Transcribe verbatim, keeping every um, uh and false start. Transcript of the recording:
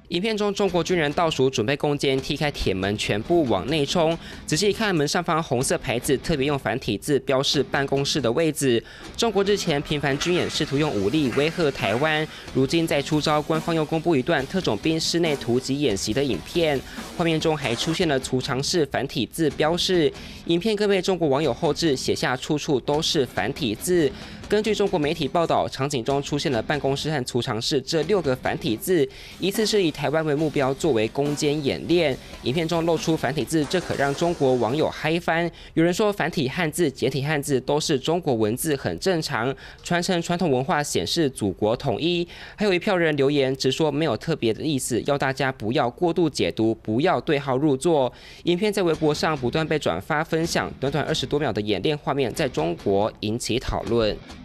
影片中，中国军人倒数准备攻坚，踢开铁门，全部往内冲。仔细一看，门上方红色牌子特别用繁体字标示办公室的位置。中国日前频繁军演，试图用武力威吓台湾，如今再出招，官方又公布一段特种兵室内突击演习的影片，画面中还出现了储藏室繁体字标示。影片更被中国网友后置写下处处都是繁体字。根据中国媒体报道，场景中出现了办公室和储藏室这六个繁体字，疑似是以台湾为目标作为攻坚演练。影片中露出繁体字，这可让中国网友嗨翻。有人说繁体汉字、简体汉字都是中国文字，很正常，传承传统文化，显示祖国统一。还有一票人留言直说没有特别的意思，要大家不要过度解读，不要对号入座。影片在微博上不断被转发分享，短短二十多秒的演练画面在中国引起讨论。